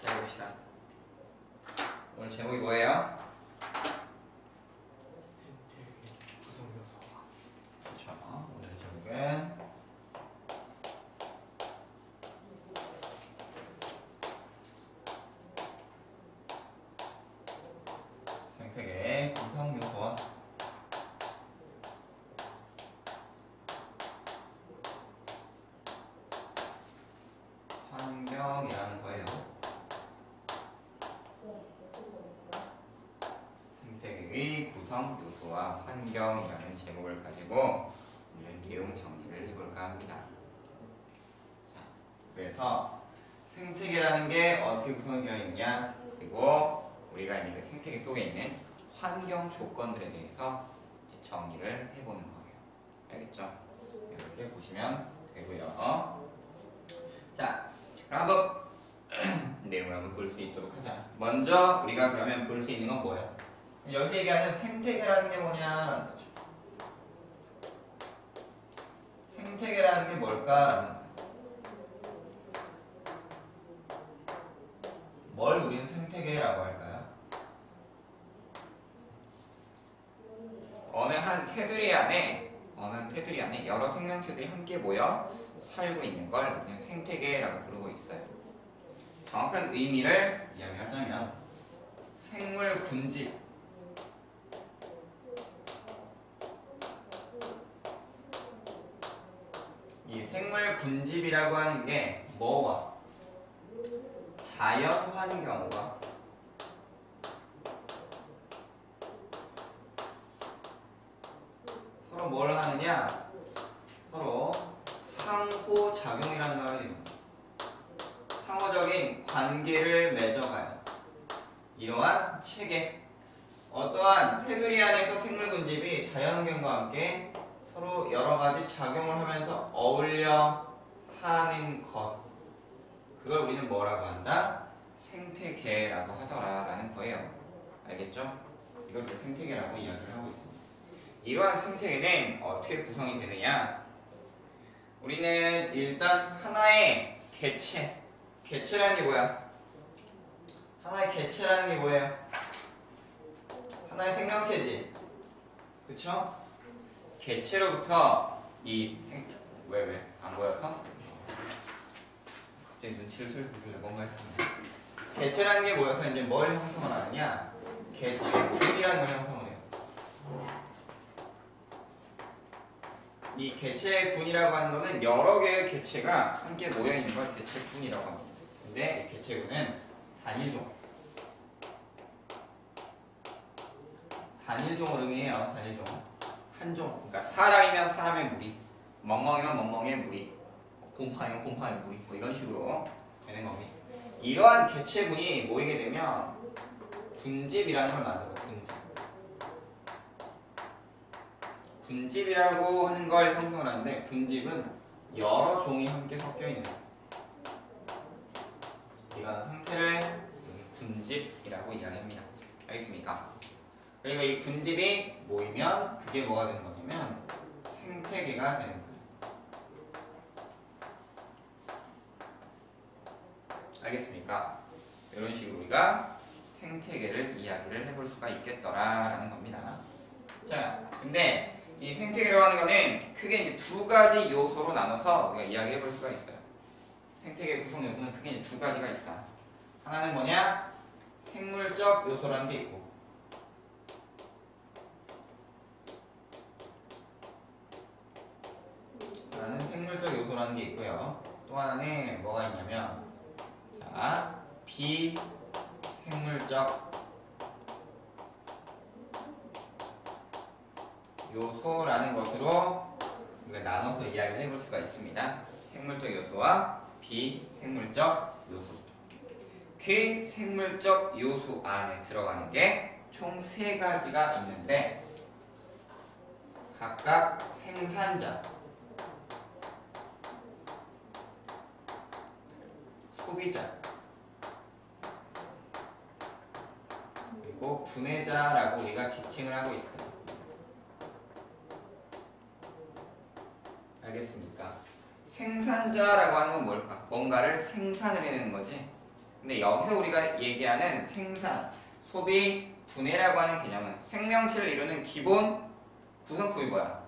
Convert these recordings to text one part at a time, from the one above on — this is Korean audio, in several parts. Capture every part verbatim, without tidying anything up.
시작해봅시다. 오늘 제목이 뭐예요? 그렇죠. 오늘 제목은 생태계의 구성 요소와 환경이라는 거예요. 생태계의 구성 요소와 환경이라는 제목을 가지고 이런 내용 정리를 해볼까 합니다. 자, 그래서 생태계라는 게 어떻게 구성되어 있느냐, 그리고 우리가 있는 그 생태계 속에 있는 환경 조건들에 대해서 이제 정리를 해보는 거예요. 알겠죠? 이렇게 보시면 되고요. 자, 그럼 한번 내용을 한번 볼 수 있도록 하자. 먼저 우리가 그러면 볼 수 있는 건 뭐예요? 여기서 얘기하는 생태계라는 게 뭐냐라는 거죠. 생태계라는 게 뭘까라는 거예요. 뭘 우리는 생태계라고 할까요? 어느 한 테두리 안에 어느 한 테두리 안에 여러 생명체들이 함께 모여 살고 있는 걸 우리는 생태계라고 부르고 있어요. 정확한 의미를 이야기하자면 생물 군집, 이 생물 군집이라고 하는 게 뭐와 자연 환경과 서로 뭘 하느냐? 서로 상호작용이라는 걸 하게 됩니다. 상호적인 관계를 맺어가요. 이러한 체계, 어떠한 테두리 안에서 생물 군집이 자연환경과 함께 서로 여러가지 작용을 하면서 어울려 사는 것, 그걸 우리는 뭐라고 한다? 생태계라고 하더라라는 거예요. 알겠죠? 이걸 우리가 생태계라고 이야기를 하고 있습니다. 이러한 생태계는 어떻게 구성이 되느냐? 우리는 일단 하나의 개체, 개체라는 게 뭐야? 하나의 개체라는 게 뭐예요? 하나의 생명체지, 그쵸? 개체로부터 이 생... 왜 왜? 안 보여서? 갑자기 눈치를 슬슬 뭔가 했습니다. 개체라는 게 모여서 이제 뭘 형성을 하느냐? 개체군이라는 걸 형성을 해요. 이 개체군이라고 하는 거는 여러 개의 개체가 함께 모여 있는 걸 개체군이라고 합니다. 근데 이 개체군은 단일종, 단일종을 의미해요. 단일종. 한 종. 그러니까 사람이면 사람의 무리, 멍멍이면 멍멍이의 무리, 곰팡이면 곰팡이의 무리, 뭐 이런 식으로 되는 겁니다. 이러한 개체군이 모이게 되면 군집이라는 걸 만들어요. 군집. 군집이라고 하는 걸 형성을 하는데, 군집은 여러 종이 함께 섞여 있는 이런 상태를 군집이라고 이야기합니다. 알겠습니까? 그리고 이 군집이 모이면 그게 뭐가 되는 거냐면 생태계가 되는 거예요. 알겠습니까? 이런 식으로 우리가 생태계를 이야기를 해볼 수가 있겠더라라는 겁니다. 자, 근데 이 생태계라고 하는 거는 크게 이제 두 가지 요소로 나눠서 우리가 이야기를 해볼 수가 있어요. 생태계 구성 요소는 크게 이제 두 가지가 있다. 하나는 뭐냐? 생물적 요소라는 게 있고, 하나는 생물적 요소라는 게 있고요. 또 하나는 뭐가 있냐면, 자, 비생물적 요소라는 것으로 우리가 나눠서 이야기를 해볼 수가 있습니다. 생물적 요소와 비생물적 요소. 그 생물적 요소 안에 들어가는 게 총 세 가지가 있는데, 각각 생산자, 소비자, 그리고 분해자라고 우리가 지칭을 하고 있어요. 알겠습니까? 생산자라고 하는 건 뭘까? 뭔가를 생산을 해내는 거지. 근데 여기서 우리가 얘기하는 생산, 소비, 분해라고 하는 개념은 생명체를 이루는 기본 구성품이 뭐야?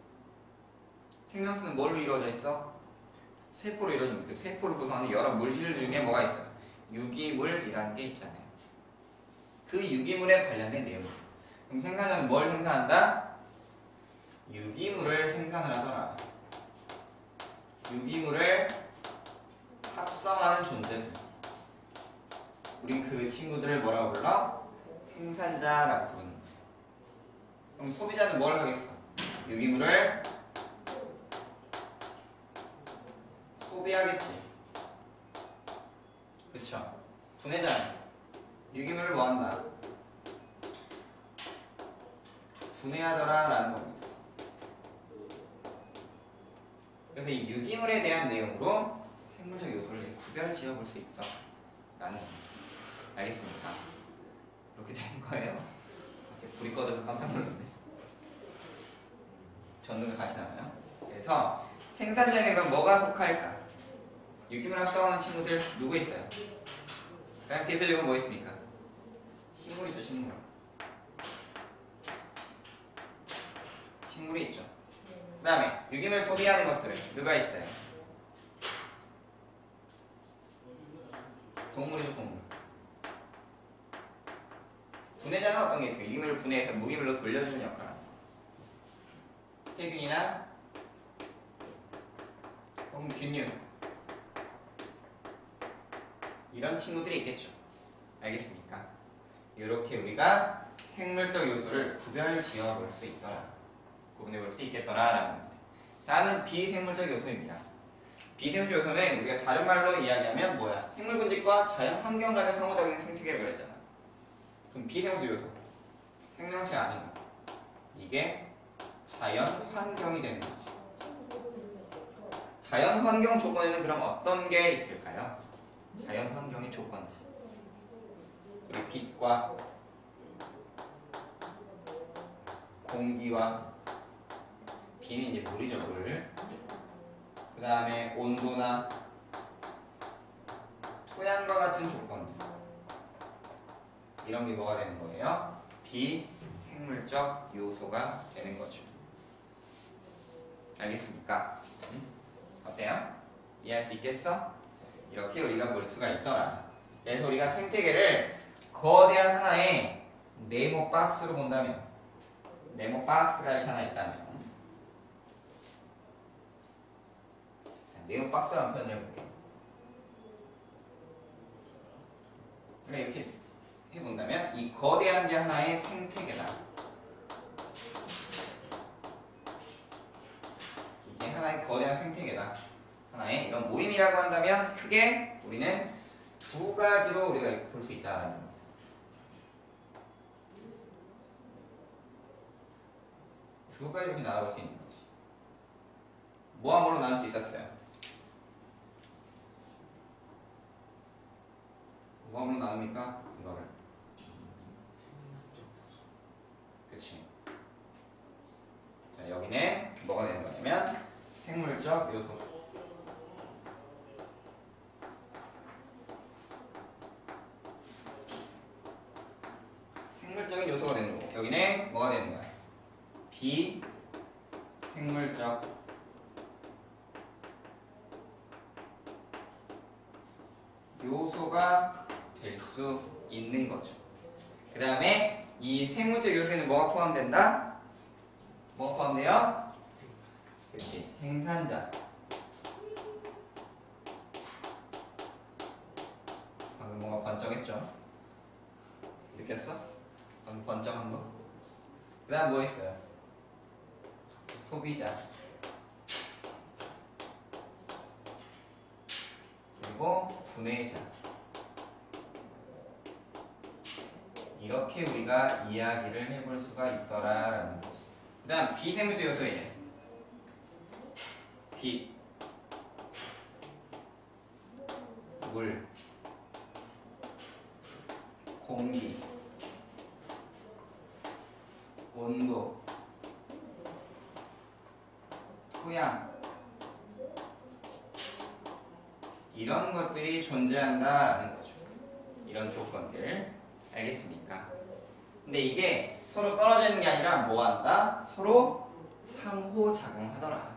생명체는 뭘로 이루어져 있어? 세포로 이루어진 그 세포를 구성하는 여러 물질 중에 뭐가 있어요? 유기물이라는 게 있잖아요. 그 유기물에 관련된 내용. 그럼 생산자는 뭘 생산한다? 유기물을 생산을 하더라. 유기물을 합성하는 존재들. 우린 그 친구들을 뭐라고 불러? 생산자라고 부르는 거야. 그럼 소비자는 뭘 하겠어? 유기물을 소비하겠지. 그쵸? 분해자는 유기물을 뭐 한다? 분해하더라 라는 겁니다. 그래서 이 유기물에 대한 내용으로 생물적 요소를 구별 지어 볼 수 있다 라는 겁니다. 알겠습니까? 이렇게 되는 거예요. 갑자기 불이 꺼져서 깜짝 놀랐네. 전등을 가시나요? 그래서 생산자에게 그럼 뭐가 속할까? 유기물 합성하는 친구들 누구 있어요? 그냥 대표적으로 뭐 있습니까? 식물이죠, 식물. 식물이 있죠. 그 다음에 유기물 소비하는 것들은 누가 있어요? 동물이죠, 동물. 분해자는 어떤 게 있어요? 유기물을 분해해서 무기물로 돌려주는 역할을 합니다. 세균이나 혹은 균류 이런 친구들이 있겠죠. 알겠습니까? 이렇게 우리가 생물적 요소를 구별 지어 볼 수 있더라, 구분해 볼 수 있겠더라라는 겁니다. 다음은 비생물적 요소입니다. 비생물적 요소는 우리가 다른 말로 이야기하면 뭐야? 생물 군집과 자연 환경 간의 상호작용 생태계를 그랬잖아. 그럼 비생물적 요소, 생명체 아닌가? 이게 자연 환경이 되는 거지. 자연 환경 조건에는 그럼 어떤 게 있을까요? 자연 환경의 조건들. 우리 빛과 공기와 비는 이제 물이죠, 물. 그 다음에 온도나 토양과 같은 조건들. 이런 게 뭐가 되는 거예요? 비생물적 요소가 되는 거죠. 알겠습니까? 어때요? 이해할 수 있겠어? 이렇게 우리가 볼 수가 있더라. 그래서 우리가 생태계를 거대한 하나의 네모 박스로 본다면, 네모 박스가 이렇게 하나 있다면, 네모 박스라는 표현을 해볼게요. 이렇게 해본다면 이 거대한 게 하나의 생태계다. 이게 하나의 거대한 생태계다. 하나의 이런 모임이라고 한다면 크게 우리는 두 가지로 우리가 볼 수 있다는 겁니다. 두 가지 이렇게 나눠볼 수 있는 거지. 뭐와 뭐로 나눌 수 있었어요? 뭐와 뭐로 나눕니까? 이거를. 그치. 자, 여기는 뭐가 되는 거냐면 생물적 요소. 생물적인 요소가 되는 거고, 여기는 뭐가 되는 거야? 비생물적 요소가 될 수 있는 거죠. 그 다음에 이 생물적 요소에는 뭐가 포함된다? 뭐가 포함돼요? 그렇지, 생산자. 방금 뭔가 번쩍했죠? 느꼈어? 방금 번쩍한 거? 그 다음 뭐 있어요? 소비자. 그리고 분해자. 이렇게 우리가 이야기를 해볼 수가 있더라라는 거지. 그 다음 비생물적 요소에 빛, 물, 공기, 온도, 토양, 이런 것들이 존재한다라는 거죠. 이런 조건들 알겠습니까? 근데 이게 서로 떨어지는 게 아니라 뭐 한다? 서로 상호작용하더라.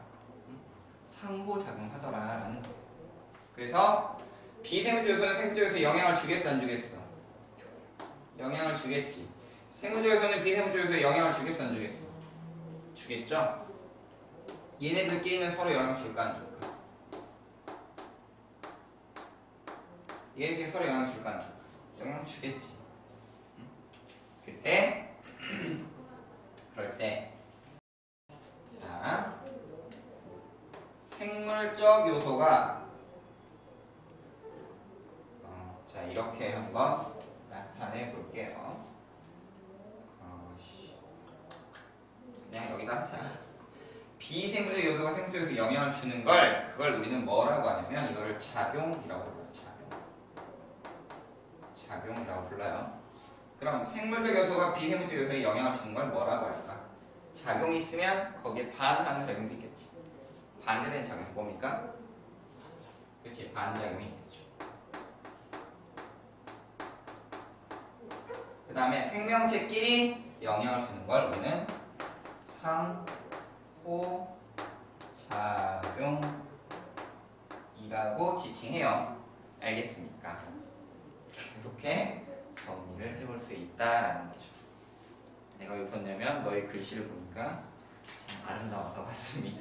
상호작용하더라라는 거. 그래서 비생물적 요소는 생물적 요소에 영향을 주겠어 안 주겠어? 영향을 주겠지. 생물적 요소는 비생물적 요소에 영향을 주겠어 안 주겠어? 주겠죠? 얘네들끼리는 서로 영향 줄까 안 줄까? 얘네들끼리 서로 영향 줄까 안 줄까? 영향 주겠지. 응? 그때 그럴 때 자 생물적 요소가 어, 자 이렇게 한번 나타내 볼게요. 어, 그냥 여기다 자 비생물적 요소가 생물적 요소에 영향을 주는 걸 그걸 우리는 뭐라고 하냐면 이거를 작용이라고 불러요. 작용. 작용이라고 불러요. 그럼 생물적 요소가 비생물적 요소에 영향을 주는 걸 뭐라고 할까? 작용이 있으면 거기에 반하는 작용도 있겠지. 반대되는 작용이 뭡니까? 그렇지, 반작용이 있겠죠. 그 다음에 생명체끼리 영향을 주는 걸 우리는 상호작용이라고 지칭해요. 알겠습니까? 이렇게 정리를 해볼 수 있다라는 거죠. 내가 왜 웃었냐면 너의 글씨를 보니까 참 아름다워서 봤습니다.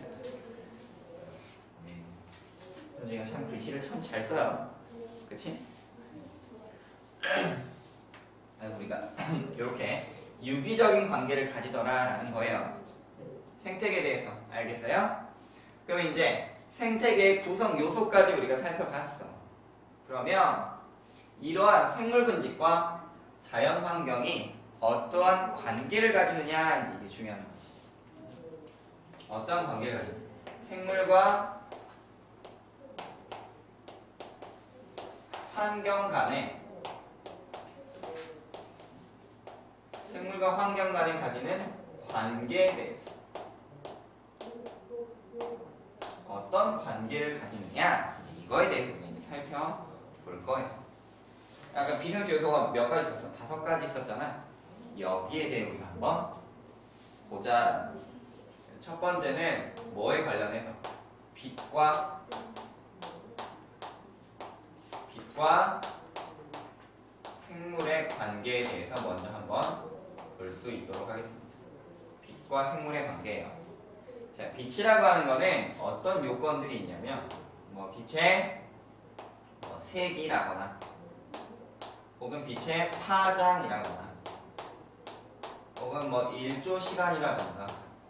네. 현중이가 참 글씨를 참 잘 써요. 그치? 그래서 우리가 이렇게 유기적인 관계를 가지더라라는 거예요. 생태계에 대해서 알겠어요? 그러면 이제 생태계의 구성 요소까지 우리가 살펴봤어. 그러면 이러한 생물 군집과 자연 환경이 어떠한 관계를 가지느냐 이게 중요한 거지. 어떠한 관계를 가지느냐. 생물과 환경 간에 생물과 환경 간에 가지는 관계에 대해서 어떤 관계를 가지느냐 이거에 대해서 우리가 이제 살펴볼 거예요. 아까 비생물적 요소가 몇 가지 있었어? 다섯 가지 있었잖아. 여기에 대해 우리가 한번 보자. 첫 번째는 뭐에 관련해서? 빛과 빛과 생물의 관계에 대해서 먼저 한번 볼 수 있도록 하겠습니다. 빛과 생물의 관계예요. 자, 빛이라고 하는 거는 어떤 요건들이 있냐면 뭐 빛의 뭐 색이라거나 혹은 빛의 파장이라거나 혹은 뭐 일조 시간이라던가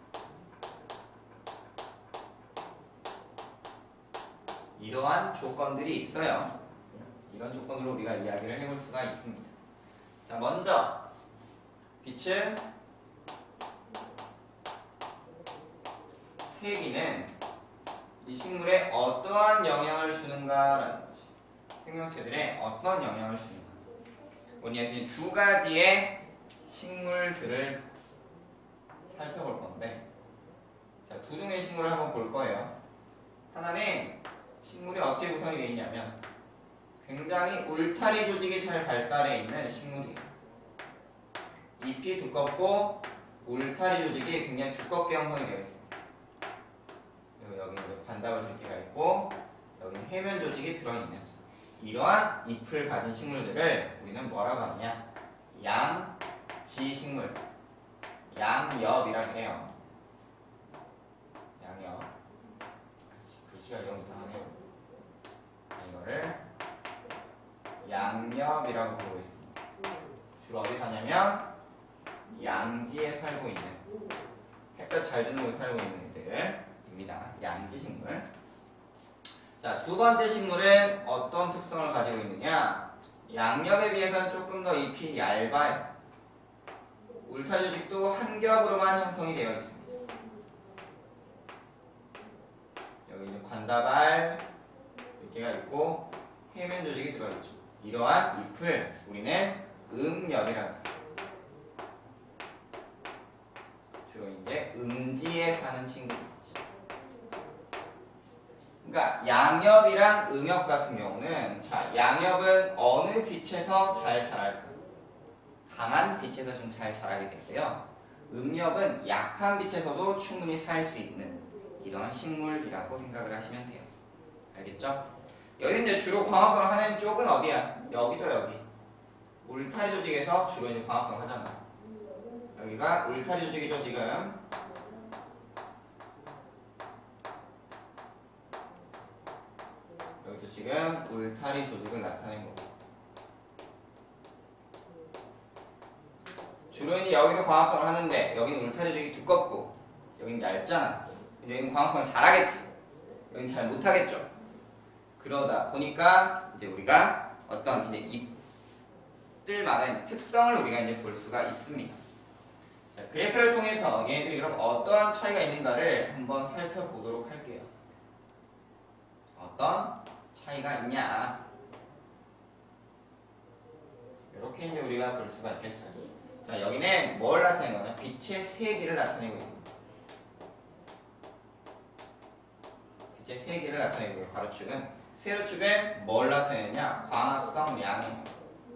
이러한 조건들이 있어요. 이런 조건으로 우리가 이야기를 해볼 수가 있습니다. 자, 먼저 빛의 세기는 이 식물에 어떠한 영향을 주는가라는 것이 생명체들에 어떤 영향을 주는가. 우리는 두 가지의 식물들을 살펴볼 건데, 자, 두 종류의 식물을 한번 볼 거예요. 하나는 식물이 어떻게 구성이 되어 있냐면 굉장히 울타리 조직이 잘 발달해 있는 식물이에요. 잎이 두껍고 울타리 조직이 굉장히 두껍게 형성이 되어 있습니다. 그리고 여기 관답을 조직이 있고 여기는 해면 조직이 들어있는 이러한 잎을 가진 식물들을 우리는 뭐라고 하느냐? 양지식물, 양엽이라고 해요. 양엽. 글씨가 영 이상하네요. 이거를 양엽이라고 부르고 있습니다. 주로 어디 사냐면 양지에 살고 있는, 햇볕 잘 드는 곳에 살고 있는 애들입니다. 양지식물. 자, 두 번째 식물은 어떤 특성을 가지고 있느냐? 양엽에 비해서는 조금 더 잎이 얇아요. 울타리 조직도 한 겹으로만 형성이 되어 있습니다. 여기 이제 관다발 몇 개가 있고 해면 조직이 들어있죠. 이러한 잎을 우리는 음엽이라고 해요. 주로 이제 음지에 사는 친구들이지. 그러니까 양엽이랑 음엽 같은 경우는 자 양엽은 어느 빛에서 잘 자랄까? 강한 빛에서 좀 잘 자라게 되고요. 음엽은 약한 빛에서도 충분히 살 수 있는 이런 식물이라고 생각을 하시면 돼요. 알겠죠? 여기 이제 주로 광합성을 하는 쪽은 어디야? 여기죠, 여기. 울타리 조직에서 주로 이제 광합성 하잖아. 여기가 울타리 조직이죠, 지금. 여기서 지금 울타리 조직을 나타낸 거고. 주로 이제 여기서 광합성을 하는데 여기는 울타리 조직이 두껍고 여기는 얇잖아. 여기는 광합성을 잘하겠지. 여기는 잘 못하겠죠. 그러다 보니까 이제 우리가 어떤 이제 잎들만의 특성을 우리가 이제 볼 수가 있습니다. 자, 그래프를 통해서 얘네들이 그럼 어떠한 차이가 있는가를 한번 살펴보도록 할게요. 어떤 차이가 있냐? 이렇게 이제 우리가 볼 수가 있겠어요. 자, 여기는 뭘 나타내는 거냐? 빛의 세기를 나타내고 있습니다. 빛의 세기를 나타내고 있고요. 가로축은 세로축은 뭘 나타내느냐? 광합성 양입니다.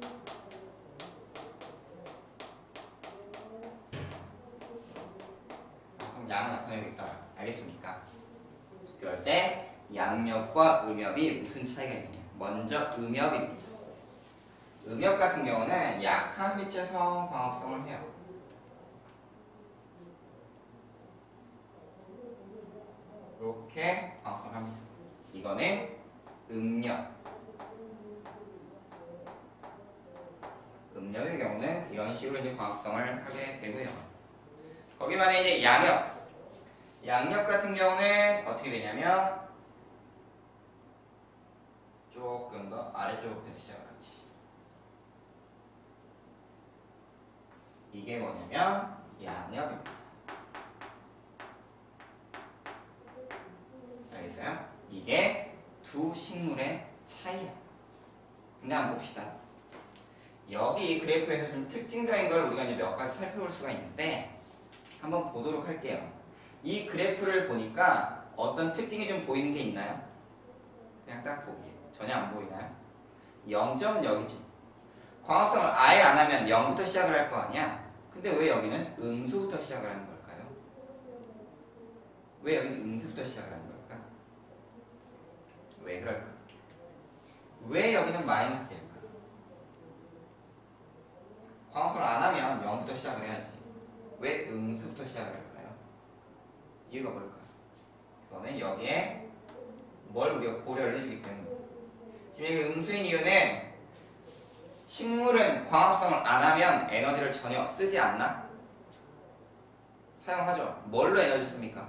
광합성 양을 나타내고 있다. 알겠습니까? 그럴 때 양엽과 음엽이 무슨 차이가 있느냐? 먼저 음엽입니다. 음엽 같은 경우는 약한 빛에서 광합성을 해요. 이렇게 광합성을 합니다. 이거는 음엽. 음엽의 경우는 이런 식으로 이제 광합성을 하게 되고요. 거기만에 이제 양엽. 양엽 같은 경우는 어떻게 되냐면 조금 더 아래쪽부터 시작하지. 이게 뭐냐면 양엽입니다. 알겠어요? 이게 두 식물의 차이야. 근데 한번 봅시다. 여기 그래프에서 좀 특징적인 걸 우리가 이제 몇 가지 살펴볼 수가 있는데 한번 보도록 할게요. 이 그래프를 보니까 어떤 특징이 좀 보이는 게 있나요? 그냥 딱 보기에 전혀 안 보이나요? 영 점은 여기지. 광합성을 아예 안 하면 영부터 시작을 할 거 아니야? 근데 왜 여기는 음수부터 시작을 하는 걸까요? 왜 여기는 음수부터 시작을 하는 걸까? 왜 그럴까? 왜 여기는 마이너스일까? 광합성을 안 하면 영부터 시작을 해야지. 왜 음수부터 시작을 할까요? 이유가 뭘까요? 그거는 여기에 뭘 우리가 고려를 해주기 때문에. 지금 여기 음수인 이유는 식물은 광합성을 안 하면 에너지를 전혀 쓰지 않나? 사용하죠. 뭘로 에너지 씁니까?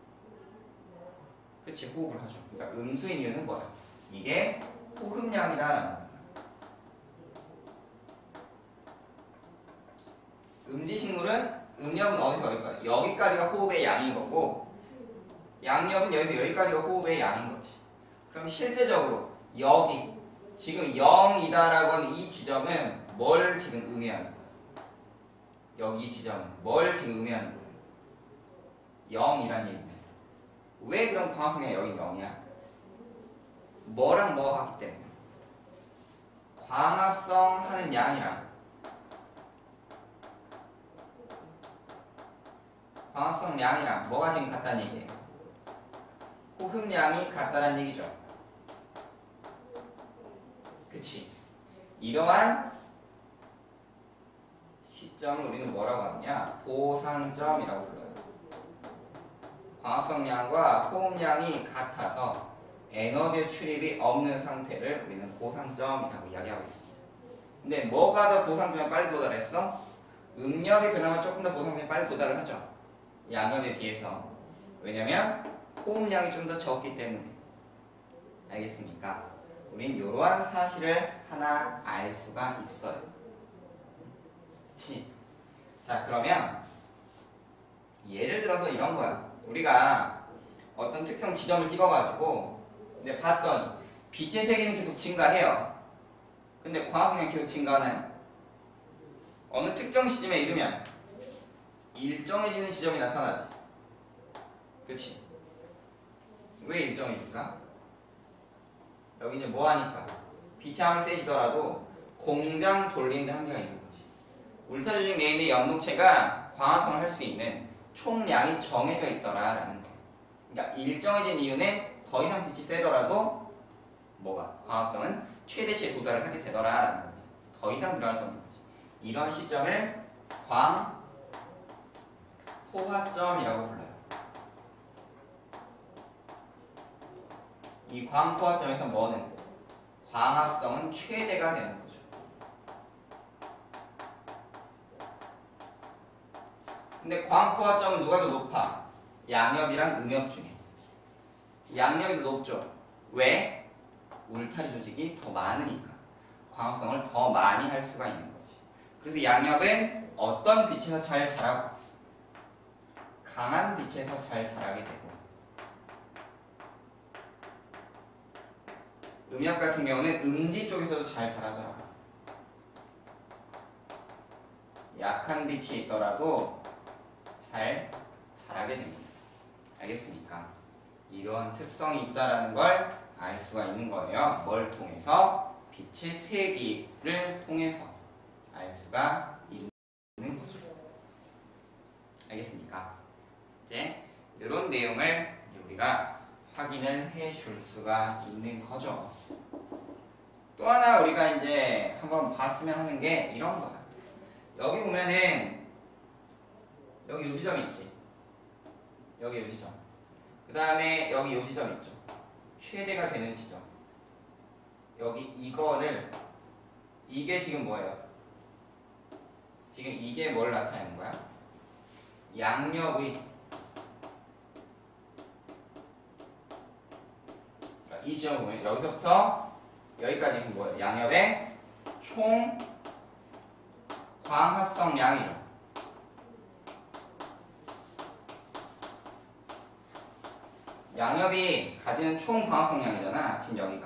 그치, 호흡을 하죠. 그러니까 음수인 이유는 뭐야? 이게 호흡량이라는 겁니다. 음지식물은 음엽은 어디서 어디까지? 여기까지가 호흡의 양인 거고 양엽은 여기서 여기까지가 호흡의 양인 거지. 그럼 실제적으로 여기 지금 영이다라고 하는 이 지점은 뭘 지금 의미하는 거야? 여기 지점은 뭘 지금 의미하는 거야? 영이란 얘기네. 왜 그럼 광합성이 여기 영이야? 뭐랑 뭐가 같기 때문에? 광합성 하는 양이랑 광합성 양이랑 뭐가 지금 같다는 얘기예요? 호흡량이 같다는 얘기죠. 그치? 이러한 시점을 우리는 뭐라고 하느냐? 보상점이라고 불러요. 광합성량과 호흡량이 같아서 에너지 출입이 없는 상태를 우리는 보상점이라고 이야기하고 있습니다. 근데 뭐가 더 보상점에 빨리 도달했어? 음엽이 그나마 조금 더 보상점에 빨리 도달을 하죠. 양엽에 비해서. 왜냐면 호흡량이 좀 더 적기 때문에. 알겠습니까? 우린 이러한 사실을 하나 알 수가 있어요. 그치? 자, 그러면 예를 들어서 이런 거야. 우리가 어떤 특정 지점을 찍어가지고 근데 봤더니 빛의 세기는 계속 증가해요. 근데 광합성량이 계속 증가하나요? 어느 특정 시점에 이르면 일정해지는 지점이 나타나지. 그치? 왜 일정해질까? 여기 이제 뭐 하니까 빛이 아무리 세지더라도 공장 돌리는데 한계가 있는 거지. 울타 조직 내에 있는 염록체가 광합성을 할 수 있는 총량이 정해져 있더라라는 거. 그러니까 일정해진 이유는 더 이상 빛이 세더라도 뭐가 광합성은 최대치에 도달을 하게 되더라라는 겁니다. 더 이상 들어갈 수 없는 거지. 이런 시점을 광 포화점이라고 불러요. 이 광 포화점에서 뭐는 광합성은 최대가 되는 거죠. 근데 광 포화점은 누가 더 높아? 양엽이랑 응엽 중에 양엽이 더 높죠. 왜? 울타리 조직이 더 많으니까 광합성을 더 많이 할 수가 있는 거지. 그래서 양엽은 어떤 빛에서 잘 자라고? 강한 빛에서 잘 자라게 되고, 음엽 같은 경우는 음지 쪽에서도 잘 자라더라. 약한 빛이 있더라도 잘 자라게 됩니다. 알겠습니까? 이러한 특성이 있다는 걸 알 수가 있는 거예요. 뭘 통해서? 빛의 세기를 통해서 알 수가 있는 거죠. 알겠습니까? 이제 이런 내용을 우리가 확인을 해 줄 수가 있는 거죠. 또 하나 우리가 이제 한번 봤으면 하는 게 이런 거야. 여기 보면은 여기 요 지점 있지. 여기 요 지점. 그 다음에 여기 요 지점 있죠. 최대가 되는 지점. 여기 이거를 이게 지금 뭐예요? 지금 이게 뭘 나타내는 거야? 양력의 그러니까 이 지점 보면 여기서부터 여기까지 뭐예요? 양엽의 총 광합성량이죠. 양엽이 가지는 총 광합성량이잖아. 지금 여기가.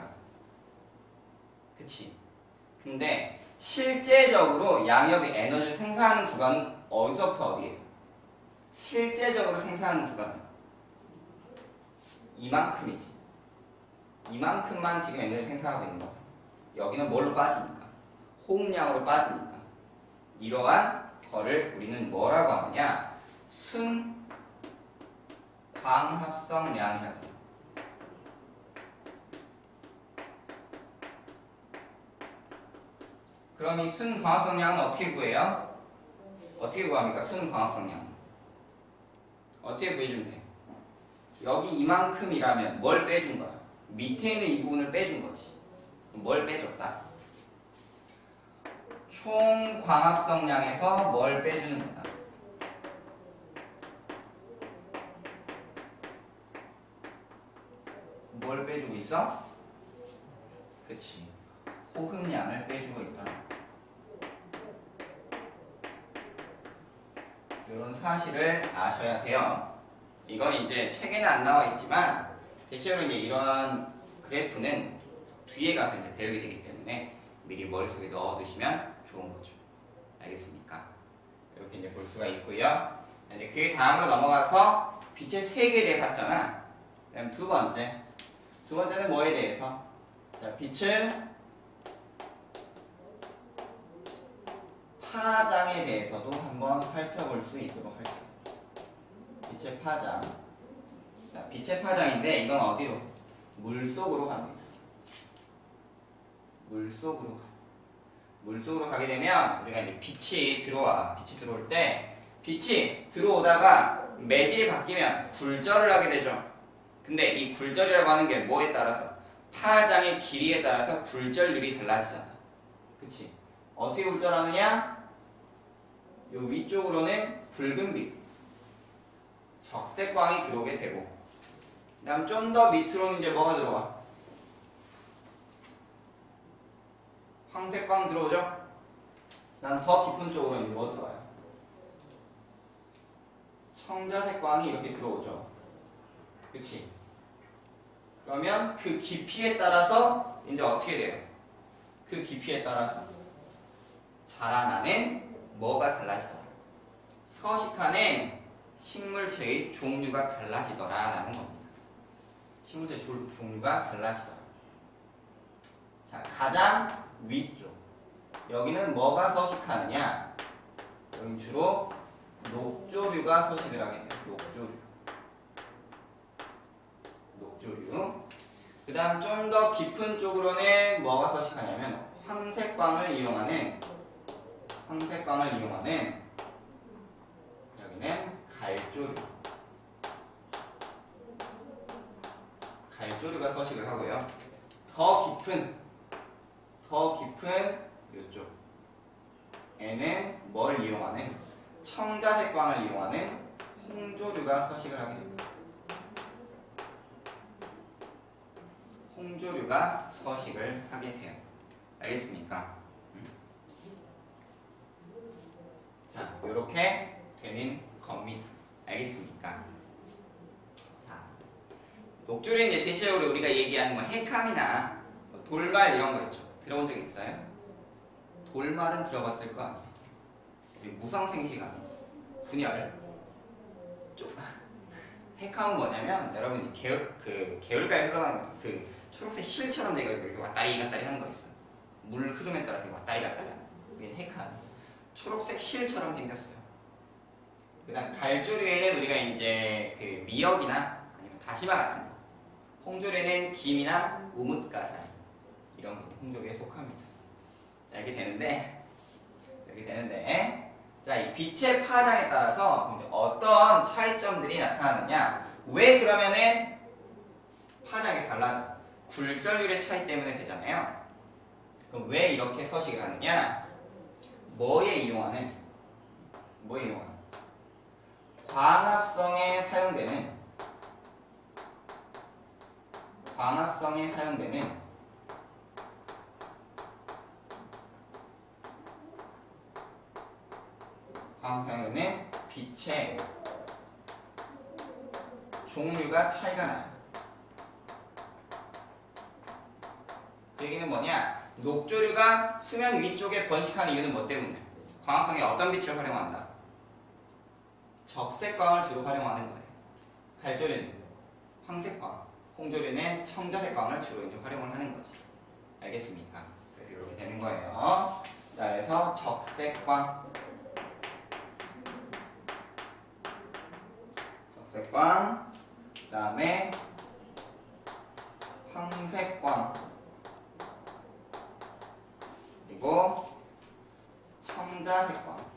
그치? 근데 실제적으로 양엽이 에너지를 생산하는 구간은 어디서부터 어디예요? 실제적으로 생산하는 구간은 이만큼이지. 이만큼만 지금 에너지를 생산하고 있는 거야. 여기는 뭘로 빠지니까? 호흡량으로 빠지니까. 이러한 거를 우리는 뭐라고 하느냐? 순 광합성량이라고 해요. 그럼 이 순광합성량은 어떻게 구해요? 어떻게 구합니까? 순광합성량 어떻게 구해주면 돼? 여기 이만큼이라면 뭘 빼준 거야? 밑에 있는 이 부분을 빼준 거지. 뭘 빼줬다? 총 광합성량에서 뭘 빼주는 거다? 뭘 빼주고 있어? 그치. 호흡량을 빼주고 있다. 이런 사실을 아셔야 돼요. 이건 이제 책에는 안 나와 있지만 대체로 이제 이런 그래프는 뒤에 가서 이제 배우게 되기 때문에 미리 머릿속에 넣어두시면 좋은 거죠. 알겠습니까? 이렇게 이제 볼 수가 있고요. 이제 그 다음으로 넘어가서 빛의 세계에 대해 봤잖아. 그다음 두 번째. 두 번째는 뭐에 대해서? 자, 빛의 파장에 대해서도 한번 살펴볼 수 있도록 할게요. 빛의 파장. 자, 빛의 파장인데 이건 어디로? 물속으로 갑니다. 물속으로 가. 물속으로 가게 되면 우리가 이제 빛이 들어와. 빛이 들어올 때 빛이 들어오다가 매질이 바뀌면 굴절을 하게 되죠. 근데 이 굴절이라고 하는 게 뭐에 따라서? 파장의 길이에 따라서 굴절률이 달라지잖아. 그치? 어떻게 굴절하느냐? 요 위쪽으로는 붉은빛, 적색광이 들어오게 되고, 그 다음 좀 더 밑으로는 이제 뭐가 들어와? 황색광 들어오죠? 그 다음 더 깊은 쪽으로 이제 뭐 들어와요? 청자색광이 이렇게 들어오죠. 그치? 그러면 그 깊이에 따라서 이제 어떻게 돼요? 그 깊이에 따라서 자라나는 뭐가 달라지더라. 서식하는 식물체의 종류가 달라지더라 라는 겁니다. 식물체의 조, 종류가 달라지더라. 자, 가장 위쪽. 여기는 뭐가 서식하느냐? 여기 주로 녹조류가 서식을 하게 돼요. 녹조류. 녹조류. 그 다음 좀 더 깊은 쪽으로는 뭐가 서식하냐면 황색광을 이용하는 황색광을 이용하는 여기는 갈조류. 갈조류가 서식을 하고요. 더 깊은 더 깊은 이쪽에는 뭘 이용하는 청자색광을 이용하는 홍조류가 서식을 하게 됩니다. 홍조류가 서식을 하게 돼요. 알겠습니까? 음. 자, 이렇게 되는 겁니다. 알겠습니까? 자, 녹조류는 이제 대체적으로 우리가 얘기하는 뭐 해캄이나 뭐 돌말 이런 거 있죠. 들어본 적 있어요? 돌말은 들어봤을 거 아니에요. 우리 무성생시간, 분열. 좀 해캄은 뭐냐면 여러분 개울 그 개울가에 흘러가는 그 초록색 실처럼 내가 이렇게 왔다리 갔다리 하는 거 있어. 물 흐름에 따라서 왔다리 갔다리 하는 거. 그게 해캄. 초록색 실처럼 생겼어요. 그다음 갈조류에는 우리가 이제 그 미역이나 아니면 다시마 같은 거. 홍조류에는 김이나 우뭇가사리 이런 게 홍조류에 속합니다. 자, 이렇게 되는데 이렇게 되는데 자, 이 빛의 파장에 따라서 이제 어떤 차이점들이 나타나느냐? 왜 그러면은 파장이 달라져? 굴절률의 차이 때문에 되잖아요. 그럼 왜 이렇게 서식을 하느냐? 뭐에 이용하는? 뭐에 이용하는? 광합성에 사용되는 광합성에 사용되는 광합성에는 빛의 종류가 차이가 나요. 그 얘기는 뭐냐? 녹조류가 수면 위쪽에 번식하는 이유는 뭐 때문에? 광합성에 어떤 빛을 활용한다? 적색광을 주로 활용하는 거예요. 갈조류는 황색광, 홍조류는 청자색광을 주로 이제 활용을 하는 거지. 알겠습니까? 그래서 이렇게 되는 거예요. 자, 그래서 적색광, 적색광, 그 다음에 황색광, 그리고 청자색광.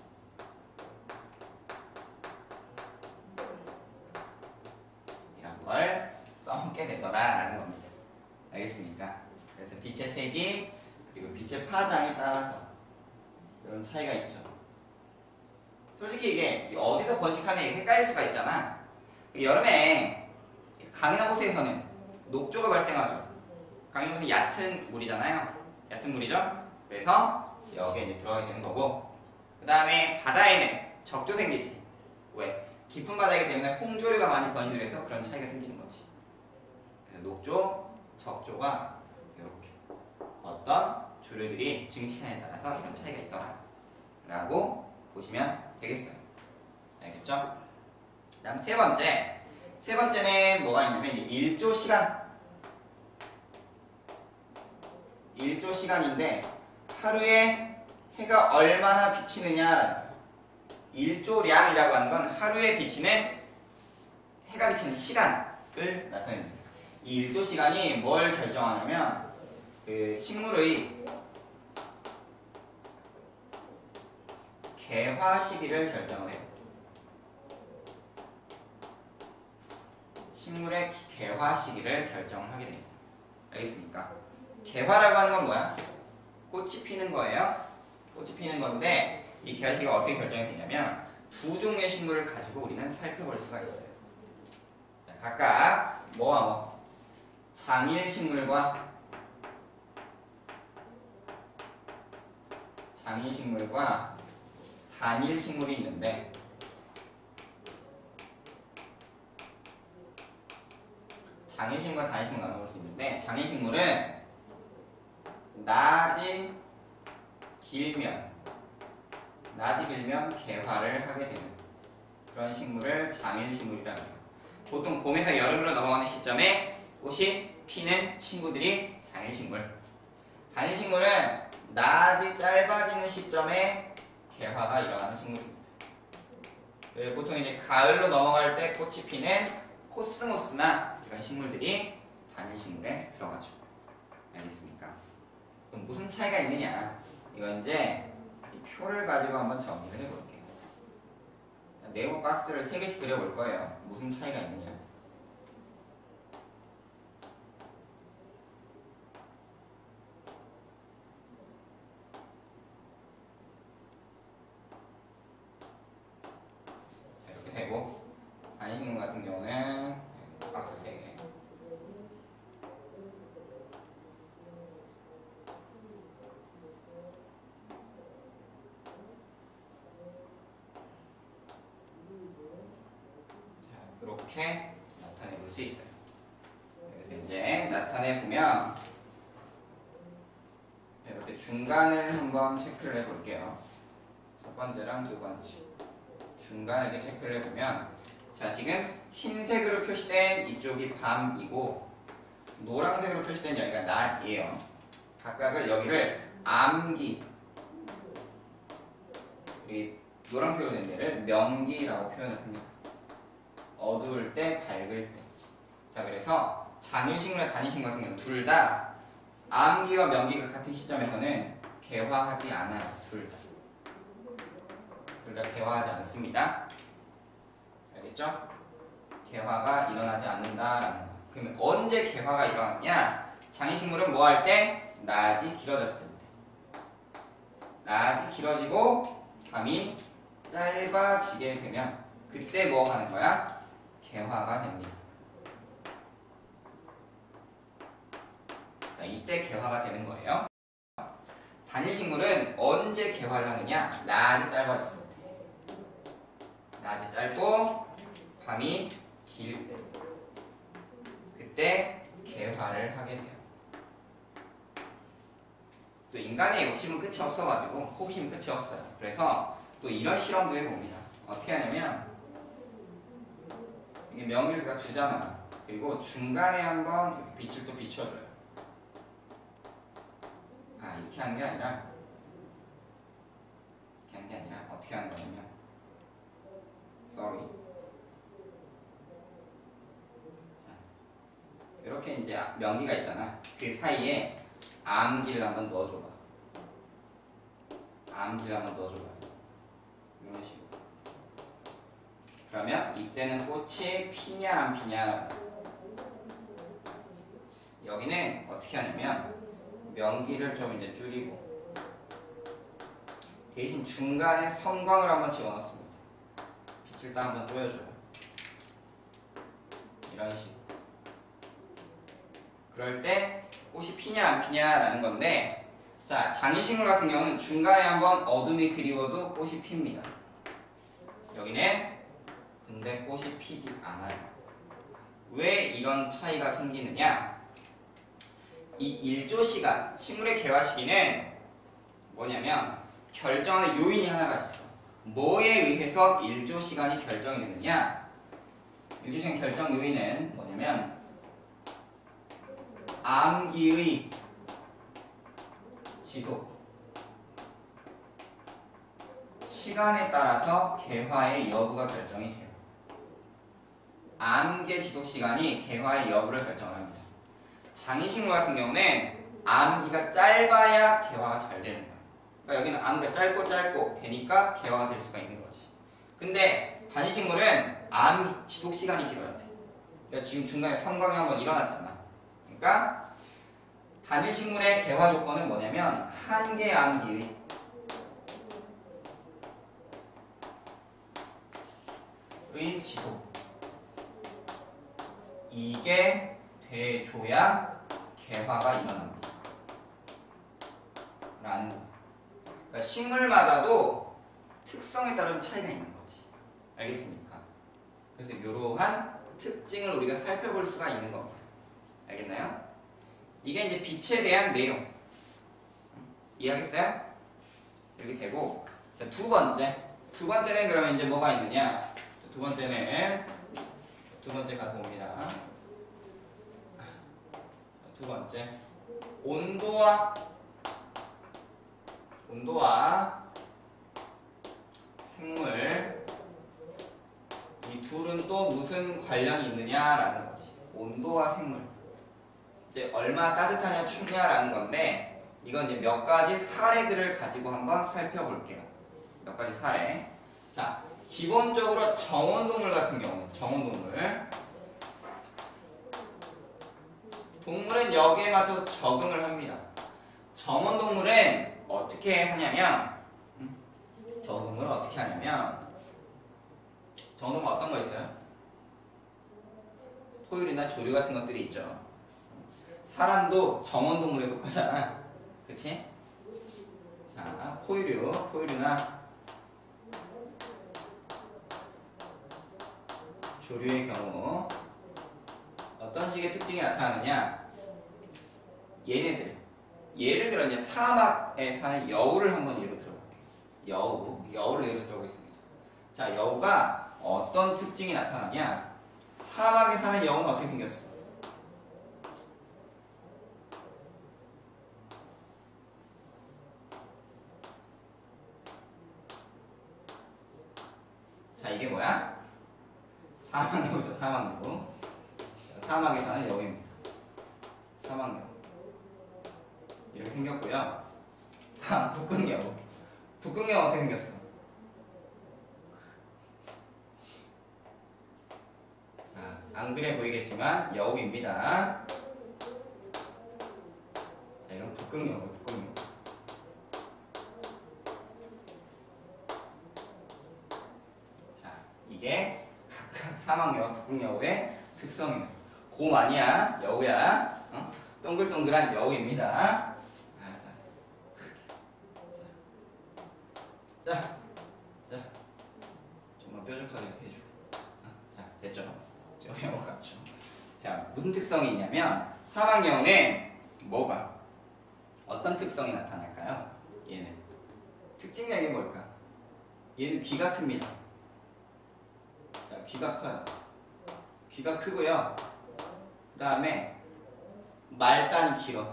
이런 걸 써먹게 되더라라는 겁니다. 알겠습니까? 그래서 빛의 색이 그리고 빛의 파장에 따라서 이런 차이가 있죠. 솔직히 이게 어디서 번식하는지 헷갈릴 수가 있잖아. 여름에 강인한 곳에서는 녹조가 발생하죠. 강인한 곳은 얕은 물이잖아요. 얕은 물이죠. 그래서 여기에 이제 들어가게 되는 거고, 그 다음에 바다에는 적조 생기지. 왜? 깊은 바다이기 때문에 홍조류가 많이 번식을 해서 그런 차이가 생기는 거지. 그래서 녹조, 적조가 이렇게 어떤 조류들이 증식하느냐에 따라서 이런 차이가 있더라 라고 보시면 되겠어요. 알겠죠? 그 다음 세 번째. 세 번째는 뭐가 있냐면 일조 시간. 일조 시간인데 하루에 해가 얼마나 비치느냐라는 거예요. 일조량이라고 하는 건 하루에 비치는 해가 비치는 시간을 나타냅니다. 이 일조 시간이 뭘 결정하냐면 그 식물의 개화 시기를 결정을 해요. 식물의 개화 시기를 결정하게 됩니다. 알겠습니까? 개화라고 하는 건 뭐야? 꽃이 피는 거예요. 꽃이 피는 건데 이 개화 시기가 어떻게 결정이 되냐면 두 종류의 식물을 가지고 우리는 살펴볼 수가 있어요. 자, 각각 뭐와 뭐? 장일 식물과 장일 식물과 단일 식물이 있는데 장일 식물과 단일 식물 나눠볼 수 있는데 장일 식물은 낮이 길면 낮이 길면 개화를 하게 되는 그런 식물을 장일 식물이라고 해요. 보통 봄에서 여름으로 넘어가는 시점에 꽃이 피는 친구들이 장일 식물. 단식물은 낮이 짧아지는 시점에 개화가 일어나는 식물입니다. 그리고 보통 이제 가을로 넘어갈 때 꽃이 피는 코스모스나 이런 식물들이 단식물에 들어가죠. 알겠습니까? 그럼 무슨 차이가 있느냐? 이건 이제 이 표를 가지고 한번 정리를 해볼게요. 네모 박스를 세 개씩 그려볼 거예요. 무슨 차이가 있느냐? 자, 이렇게 되고 단식물 같은 경우는 박스 세 개. 이렇게 나타내 볼 수 있어요. 그래서 이제 나타내 보면 이렇게 중간을 한번 체크를 해 볼게요. 첫 번째랑 두 번째 중간을 이렇게 체크를 해 보면, 자, 지금 흰색으로 표시된 이쪽이 밤이고 노란색으로 표시된 여기가 낮이에요. 각각을 여기를 암기, 여기 노란색으로 된 데를 명기라고 표현을 합니다. 어두울 때, 밝을 때. 자, 그래서 잔유식물과 단유식물 같은 경우는 둘 다 암기와 명기가 같은 시점에서는 개화하지 않아요. 둘 다. 둘 다 개화하지 않습니다. 알겠죠? 개화가 일어나지 않는다라는 거. 그러면 언제 개화가 일어났냐? 잔유식물은 뭐 할 때? 낮이 길어졌을 때. 낮이 길어지고 밤이 짧아지게 되면 그때 뭐 하는 거야? 개화가 됩니다. 자, 이때 개화가 되는 거예요. 단일식물은 언제 개화를 하느냐? 낮이 짧아졌을 때. 낮이 짧고 밤이 길 때. 그때 개화를 하게 돼요. 또 인간의 욕심은 끝이 없어가지고, 호기심은 끝이 없어요. 그래서 또 이런 실험도 해봅니다. 어떻게 하냐면 이게 명기를 다 주잖아. 그리고 중간에 한번 이렇게 빛을 또 비춰줘요. 아, 이렇게 하는 게 아니라 이렇게 하는 게 아니라 어떻게 하는 거냐면, sorry. 자, 이렇게 이제 명기가 있잖아. 그 사이에 암기를 한번 넣어줘봐. 암기를 한번 넣어줘봐. 이런 식으로. 그러면 이때는 꽃이 피냐 안 피냐. 여기는 어떻게 하냐면 명기를 좀 이제 줄이고 대신 중간에 섬광을 한번 집어넣습니다. 빛을 딱 한번 쪼여줘요. 이런 식으로. 그럴 때 꽃이 피냐 안 피냐라는 건데, 자, 잔이식물 같은 경우는 중간에 한번 어둠이 드리워도 꽃이 핍니다. 여기는 근데 꽃이 피지 않아요. 왜 이런 차이가 생기느냐? 이 일조 시간, 식물의 개화 시기는 뭐냐면 결정하는 요인이 하나가 있어. 뭐에 의해서 일조 시간이 결정이 되느냐? 일조 시간 결정 요인은 뭐냐면 암기의 지속, 시간에 따라서 개화의 여부가 결정이 돼요. 암기 지속 시간이 개화의 여부를 결정합니다. 장이식물 같은 경우는 암기가 짧아야 개화가 잘 되는 거야. 그러니까 여기는 암기가 짧고 짧고 되니까 개화가 될 수가 있는 거지. 근데 단위식물은 암기 지속 시간이 길어야 돼. 그래서 지금 중간에 섬광이 한번 일어났잖아. 그러니까 단위식물의 개화 조건은 뭐냐면 한개 암기의 의 지속, 이게 돼줘야 개화가 일어납니다. 라는 거야. 그러니까 식물마다도 특성에 따른 차이가 있는 거지. 알겠습니까? 그래서 이러한 특징을 우리가 살펴볼 수가 있는 겁니다. 알겠나요? 이게 이제 빛에 대한 내용. 이해하겠어요? 이렇게 되고, 자, 두 번째. 두 번째는 그러면 이제 뭐가 있느냐? 두 번째는 두 번째 가서 봅니다. 두 번째, 온도와 온도와 생물 이 둘은 또 무슨 관련이 있느냐라는 거지. 온도와 생물 이제 얼마나 따뜻하냐 춥냐라는 건데 이건 이제 몇 가지 사례들을 가지고 한번 살펴볼게요. 몇 가지 사례. 자, 기본적으로 정원동물 같은 경우는 정원동물 동물은 여기에 맞춰서 적응을 합니다. 정원동물은 어떻게 하냐면 정원동물은 어떻게 하냐면 정원동물 어떤 거 있어요? 포유류나 조류 같은 것들이 있죠. 사람도 정원동물에 속하잖아. 그치? 자, 포유류, 포유류나 조류의 경우 어떤 식의 특징이 나타나느냐? 얘네들 예를 들어 이제 사막에 사는 여우를 한번 예로 들어볼게요. 여우, 여우를 예로 들어보겠습니다. 자, 여우가 어떤 특징이 나타나냐? 사막에 사는 여우는 어떻게 생겼어? 자, 이게 뭐야? 사막여우죠, 사막여우. 사막에 사는 여우입니다. 사막여우. 이렇게 생겼고요. 다음, 북극여우. 북극여우 어떻게 생겼어? 자, 안 그래 보이겠지만 여우입니다. 자, 이건 북극여우, 북극여우. 자, 이게 각각 사막여우, 북극여우의 특성입니다. 곰 아니야, 여우야. 어? 동글동글한 여우입니다. 자, 자, 정말 뾰족하게 이렇게 해주고. 자, 됐죠? 좀 넘어갔죠. 자, 무슨 특성이 있냐면 사막여우는 뭐가? 어떤 특성이 나타날까요? 얘는 특징적인 게 뭘까? 얘는 귀가 큽니다. 자, 귀가 커요. 귀가 크고요. 그 다음에 말단이 길어.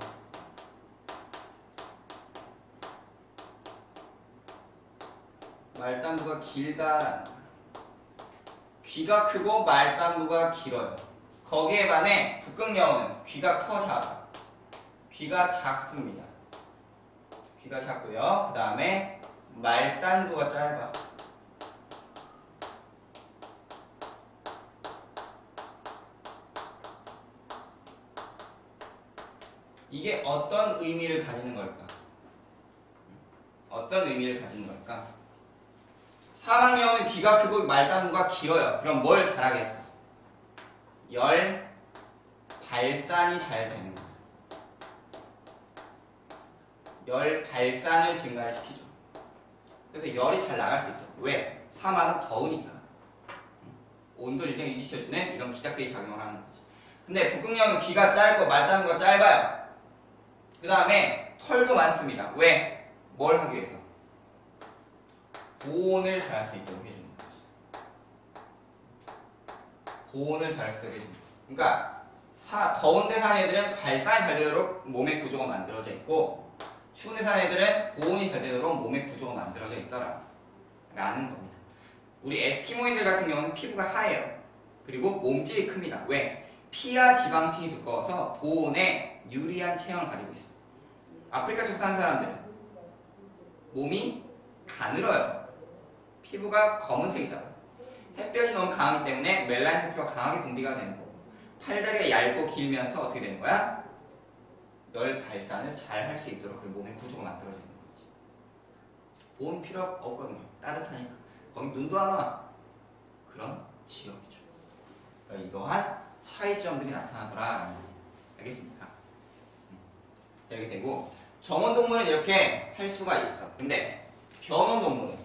말단부가 길다. 귀가 크고 말단부가 길어요. 거기에 반해 북극여우는 귀가 커 작아. 귀가 작습니다. 귀가 작고요. 그 다음에 말단부가 짧아. 이게 어떤 의미를 가지는 걸까? 어떤 의미를 가지는 걸까? 사막여우는 귀가 크고 말단부가 길어요. 그럼 뭘 잘하겠어? 열 발산이 잘 되는 거야. 열 발산을 증가를 시키죠. 그래서 열이 잘 나갈 수 있죠. 왜? 사막은 더우니까. 온도를 일정히 유지시켜주는 이런 기작들이 작용을 하는 거지. 근데 북극여우는 귀가 짧고 말단부가 짧아요. 그 다음에 털도 많습니다. 왜? 뭘 하기 위해서? 보온을 잘 할 수 있도록 해주는 거지. 보온을 잘 할 수 있도록 해주는 거지. 그러니까 사, 더운 데 사는 애들은 발산이 잘 되도록 몸의 구조가 만들어져 있고 추운 데 사는 애들은 보온이 잘 되도록 몸의 구조가 만들어져 있더라 라는 겁니다. 우리 에스키모인들 같은 경우는 피부가 하얘요. 그리고 몸집이 큽니다. 왜? 피하 지방층이 두꺼워서 보온에 유리한 체형을 가지고 있어. 아프리카 쪽 사는 사람들은 몸이 가늘어요. 피부가 검은색이잖아. 햇볕이 너무 강하기 때문에 멜라닌 색소가 강하게 분비가 되는 거고 팔다리가 얇고 길면서 어떻게 되는 거야? 열 발산을 잘 할 수 있도록 그 몸의 구조가 만들어지는 거지. 보온 필요 없거든요. 따뜻하니까. 거기 눈도 안 와. 그런 지역이죠. 그러니까 이러한 차이점들이 나타나더라. 알겠습니까? 이렇게 되고 정원동물은 이렇게 할 수가 있어. 근데 변온동물은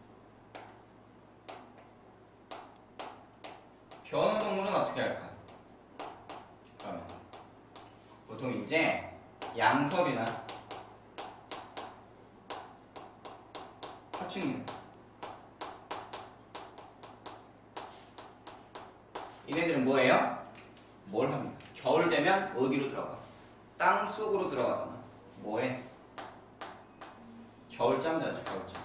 변온동물은 어떻게 할까? 그러면 보통 이제 양서류나 파충류 얘네들은 뭐예요? 뭘 합니까? 겨울 되면 어디로 들어가? 땅 속으로 들어가잖아. 뭐해? 겨울잠 자죠. 겨울잠.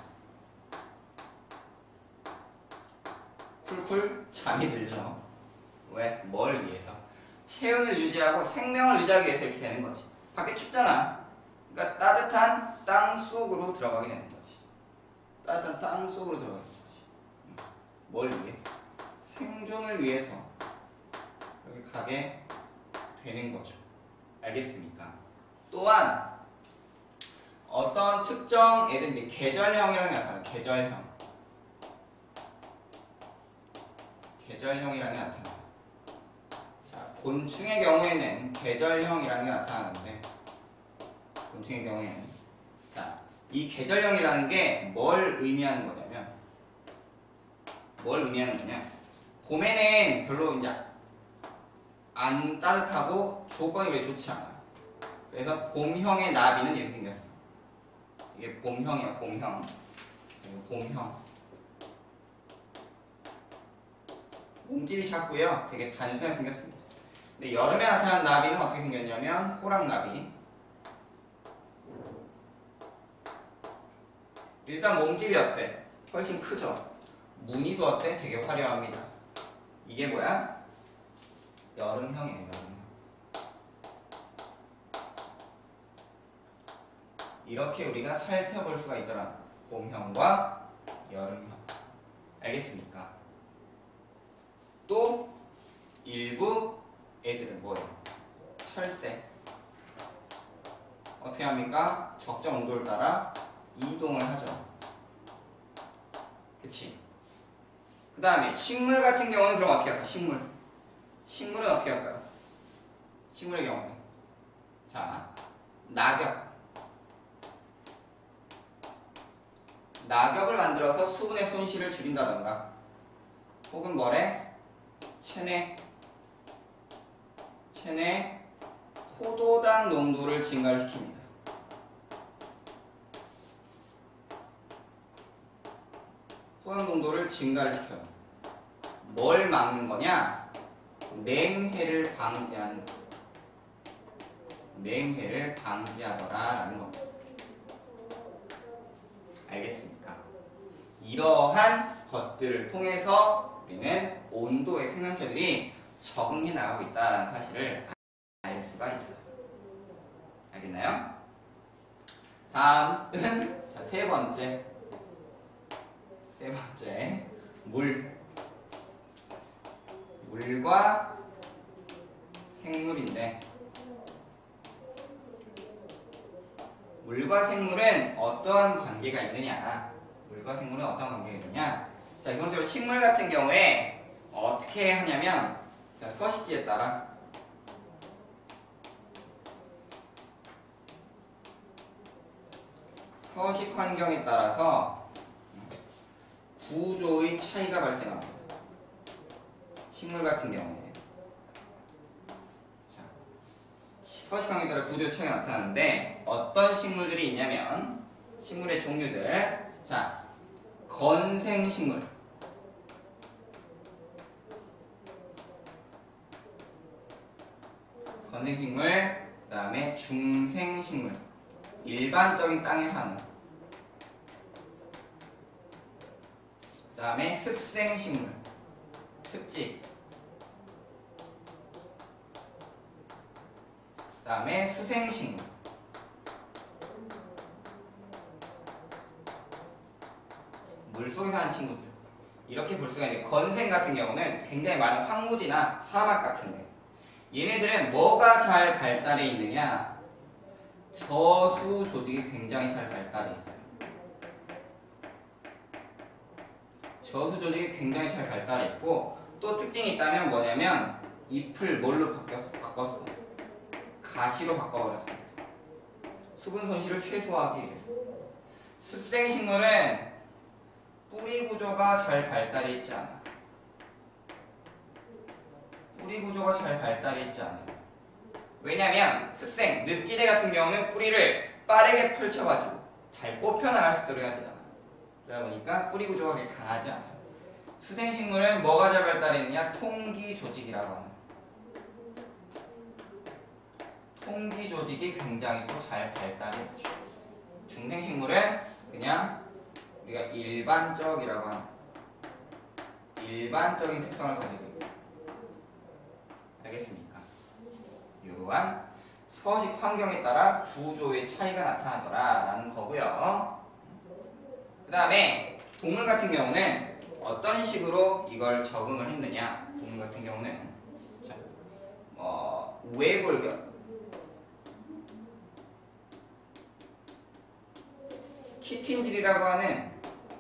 쿨쿨 잠이 들죠. 왜? 뭘 위해서? 체온을 유지하고 생명을 유지하기 위해서 이렇게 되는 거지. 밖에 춥잖아. 그러니까 따뜻한 땅 속으로 들어가게 되는 거지. 따뜻한 땅 속으로 들어가게 되는 거지. 뭘 위해? 생존을 위해서 여기 가게 되는 거죠. 알겠습니까? 또한 어떤 특정 예를 들면 계절형이라는 게 나타나요. 계절형. 계절형이라는 게 나타나요. 자, 곤충의 경우에는 계절형이라는 게 나타나는데, 곤충의 경우에는 자, 이 계절형이라는 게 뭘 의미하는 거냐면, 뭘 의미하는 거냐? 봄에는 별로 이제 안 따뜻하고 조건이 왜 좋지 않아. 그래서 봄형의 나비는 이렇게 생겼어. 이게 봄형이야, 봄형. 봄형. 몸집이 작고요. 되게 단순하게 생겼습니다. 근데 여름에 나타난 나비는 어떻게 생겼냐면 호랑나비. 일단 몸집이 어때? 훨씬 크죠? 무늬도 어때? 되게 화려합니다. 이게 뭐야? 여름형이에요. 여름형. 이렇게 우리가 살펴볼 수가 있더라. 봄형과 여름형. 알겠습니까? 또 일부 애들은 뭐예요? 철새. 어떻게 합니까? 적정 온도를 따라 이동을 하죠. 그치? 그 다음에 식물 같은 경우는 그럼 어떻게 할까? 식물. 식물은 어떻게 할까요? 식물의 경우는 자, 낙엽. 낙엽을 만들어서 수분의 손실을 줄인다던가 혹은 뭐래? 체내 체내 포도당 농도를 증가를 시킵니다. 포도당 농도를 증가를 시켜요. 뭘 막는 거냐? 냉해를 방지하는 거. 냉해를 방지하더라 라는 겁니다. 알겠습니까? 이러한 것들을 통해서 우리는 온도의 생명체들이 적응해 나가고 있다는 사실을 알 수가 있어요. 알겠나요? 다음은 자, 세 번째. 세 번째. 물. 물과 생물인데 물과 생물은 어떠한 관계가 있느냐? 물과 생물은 어떤 관계가 있느냐? 자, 기본적으로 식물 같은 경우에 어떻게 하냐면 자, 서식지에 따라 서식 환경에 따라서 구조의 차이가 발생합니다. 식물 같은 경우에 자, 서식 환경에 따라 구조의 차이가 나타나는데 어떤 식물들이 있냐면 식물의 종류들 자, 건생식물 건생식물 그 다음에 중생식물 일반적인 땅에 사는 그 다음에 습생식물 습지 그 다음에 수생식물 물속에 사는 친구들 이렇게 볼 수가 있는데 건생 같은 경우는 굉장히 많은 황무지나 사막 같은데 얘네들은 뭐가 잘 발달해 있느냐 저수 조직이 굉장히 잘 발달해 있어요. 저수 조직이 굉장히 잘 발달해 있고 또 특징이 있다면 뭐냐면 잎을 뭘로 바뀌었어? 바꿨어? 가시로 바꿔버렸습니다. 수분 손실을 최소화하기 위해서. 습생식물은 뿌리 구조가 잘 발달해 있지 않아. 뿌리 구조가 잘 발달해 있지 않아요. 왜냐면 습생, 늪지대 같은 경우는 뿌리를 빠르게 펼쳐가지고 잘 뽑혀나갈 수 있도록 해야 되잖아. 그러다 보니까 뿌리 구조가 그렇게 강하지 않아요. 수생식물은 뭐가 잘 발달해 있느냐? 통기 조직이라고 하는. 통기 조직이 굉장히 또 잘 발달해 있죠. 중생식물은 일반적이라고 하는 일반적인 특성을 가지고 있다. 알겠습니까? 이러한 서식 환경에 따라 구조의 차이가 나타나더라 라는 거고요. 그 다음에 동물 같은 경우는 어떤 식으로 이걸 적응을 했느냐. 동물 같은 경우는 자, 어, 외골격 키틴질이라고 하는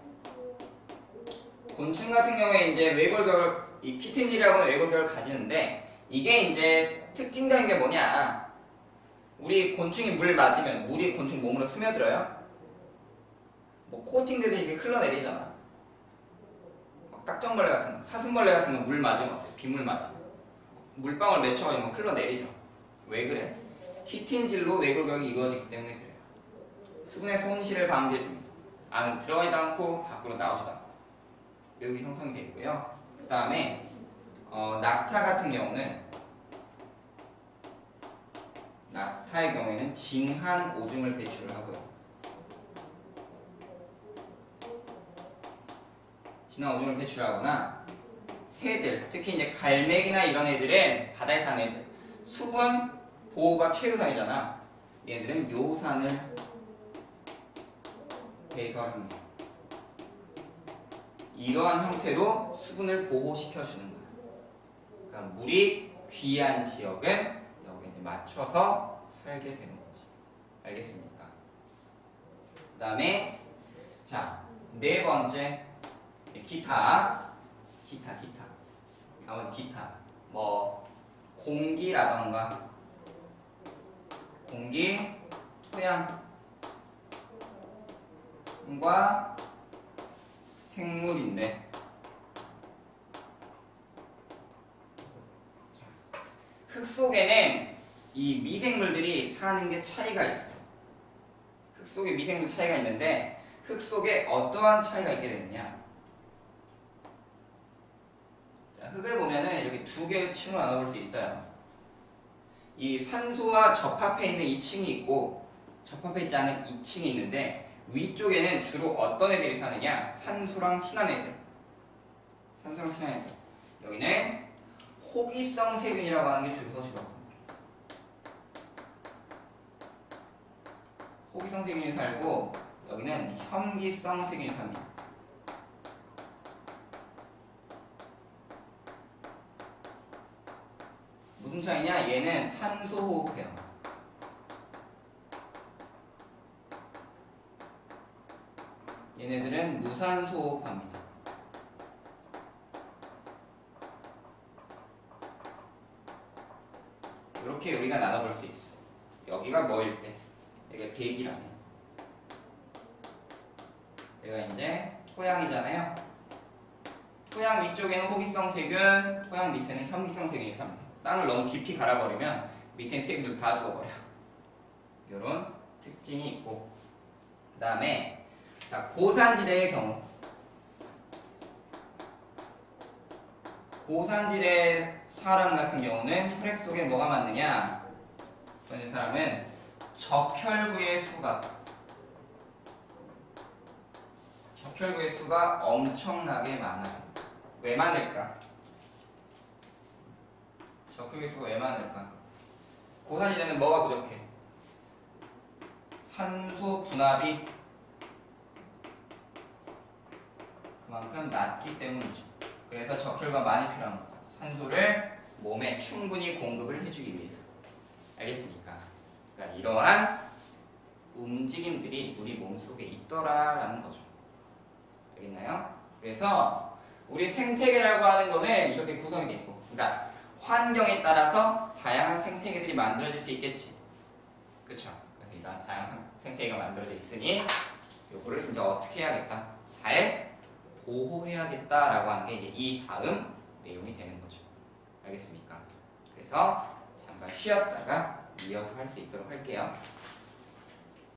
곤충 같은 경우에 이제 외골격을 이 키틴질이라고 하는 외골격을 가지는데 이게 이제 특징적인 게 뭐냐. 우리 곤충이 물 맞으면 물이 곤충 몸으로 스며들어요. 뭐 코팅돼서 이게 흘러내리잖아. 막 딱정벌레 같은 거, 사슴벌레 같은 거 물 맞으면 어때? 빗물 맞으면 물방울 맺혀가지고 막 흘러내리죠. 왜 그래? 키틴질로 외골격이 이루어지기 때문에 그래요. 수분의 손실을 방지해줍니다. 안으로 들어가지도 않고 밖으로 나오지도 않고 외골이 형성이 되어 있고요. 그 다음에 어, 낙타 같은 경우는 낙타의 경우에는 징한 오줌을 배출을 하고요. 진한 오줌을 배출하거나 새들, 특히 이제 갈매기나 이런 애들은 바다에 사는 애들 수분 보호가 최우선이잖아. 얘들은 요산을 배설합니다. 이러한 형태로 수분을 보호시켜주는 거야. 그러니까 물이 귀한 지역은 여기에 맞춰서 살게 되는 거지. 알겠습니까? 그 다음에 자, 네 번째 기타 기타 기타 아무튼 기타 뭐 공기라던가 공기, 토양과 생물인데 흙 속에는 이 미생물들이 사는 게 차이가 있어. 흙 속에 미생물 차이가 있는데 흙 속에 어떠한 차이가 있게 되느냐. 자, 흙을 보면은 이렇게 두 개의 층으로 나눠볼 수 있어요. 이 산소와 접합해 있는 이 층이 있고 접합해 있지 않은 이 층이 있는데 위쪽에는 주로 어떤 애들이 사느냐? 산소랑 친한 애들. 산소랑 친한 애들. 여기는 호기성 세균이라고 하는 게 주로 서식하고 호기성 세균이 살고 여기는 혐기성 세균이 삽니다. 무슨 차이냐? 얘는 산소 호흡해요. 얘네들은 무산소 호흡합니다. 이렇게 우리가 나눠볼 수 있어. 여기가 뭐일 때? 여기가 대기라면 여기가 이제 토양이잖아요. 토양 위쪽에는 호기성 세균, 토양 밑에는 혐기성 세균이 삽니다. 땅을 너무 깊이 갈아버리면 밑에 세균들 다 죽어버려요. 이런 특징이 있고 그 다음에 자, 고산지대의 경우 고산지대 사람 같은 경우는 혈액 속에 뭐가 많느냐? 그런 사람은 적혈구의 수가 적혈구의 수가 엄청나게 많아요. 왜 많을까? 적혈구의 수가 왜 많을까? 고산지대는 뭐가 부족해? 산소 분압이 그만큼 낮기 때문이죠. 그래서 적혈구가 많이 필요한 거죠. 산소를 몸에 충분히 공급을 해주기 위해서. 알겠습니까? 그러니까 이러한 움직임들이 우리 몸속에 있더라라는 거죠. 알겠나요? 그래서 우리 생태계라고 하는 거는 이렇게 구성이 되어 있고 그러니까 환경에 따라서 다양한 생태계들이 만들어질 수 있겠지. 그쵸? 그래서 이러한 다양한 생태계가 만들어져 있으니 요거를 이제 어떻게 해야겠다? 잘 보호해야겠다라고 하는 게 이제 이 다음 내용이 되는 거죠. 알겠습니까? 그래서 잠깐 쉬었다가 이어서 할 수 있도록 할게요.